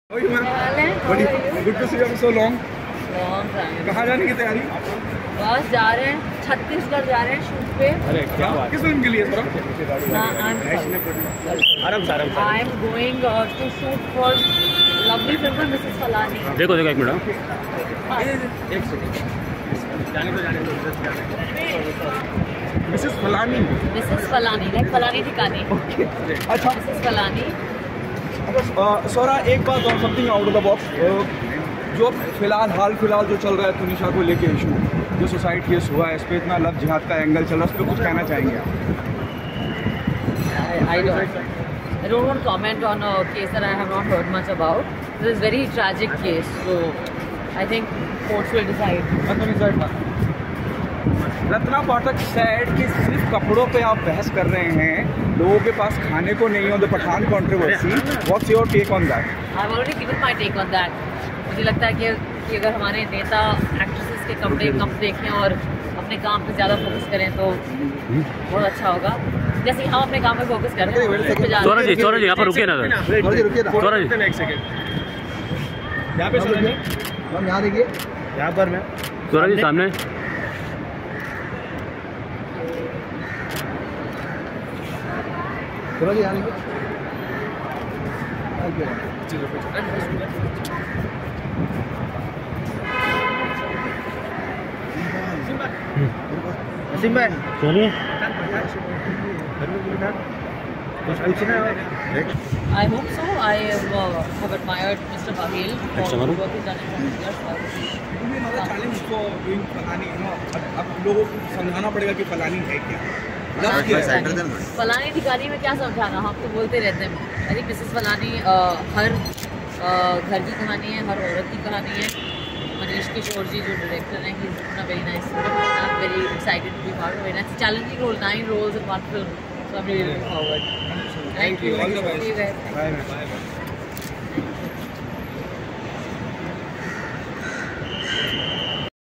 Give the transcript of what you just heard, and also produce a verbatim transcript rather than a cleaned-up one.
Good to see you so long. कहाँ जाने की तैयारी? बस जा रहे हैं, छत्तीसगढ़ जा रहे हैं शूट पे। अरे क्या बात, किस फिल्म के लिए? I am going to shoot for lovely film Mrs फलानी। देखो देखो एक मिनट, एक सेकंड जाने दो जाने दो मिसेस फलानी। मिसेस फलानी लाइक फलानी ठिकानी। ओके अच्छा मिसेस फलानी। सोरा एक बात और, something out of the box, जो फिलहाल हाल फिलहाल जो चल रहा है तुनिशा को लेके इशू, जो सुसाइड केस हुआ है, इस पर इतना लव जिहाद का एंगल चल रहा है, उस पर कुछ कहना चाहेंगे आप? I don't, I don't want to comment on a case that I have not heard much about. This is a very tragic case, so I think courts will decide. Ratna Pathak said कि सिर्फ कपड़ों पे आप बहस कर रहे हैं, लोगों के पास खाने को नहीं हो, the Pathaan controversy, what's your take on that? I have already given my take on that. मुझे लगता है कि, कि अगर हमारे नेता एक्ट्रेसेस के कपड़े कम देखें और अपने काम पे ज़्यादा फोकस करें तो बहुत अच्छा होगा। जैसे हम अपने काम पे फोकस कर रहे हैं। सौरभ जी सौरभ जी यहाँ पर रुकिए ना, सौरभ जी एक सेकंड यहाँ पे सुनिए, हम यहाँ देखिए, यहाँ पर मैं सौरभ जी सामने। सौरभ जी यहाँ देखिए। वसीम भाई चलिए। I hope so. I uh, have admired Mister Baghel for the work he's done in Chhattisgarh. Challenge for doing फलानी, अब लोगों को समझाना पड़ेगा कि फलानी है क्या, लव क्या है। फलानी ठिकानी में क्या समझाना, हम तो बोलते रहते हैं। आई थिंक मिसेस फलानी हर घर की कहानी है, हर औरत की कहानी है। मनीष किशोर जी जो डायरेक्टर हैं, he is doing a very nice film. I am very excited to be part of it. It's challenging role, nine roles in one film, so I'm really looking forward. Thank you. All the best. See you guys. Bye. Bye.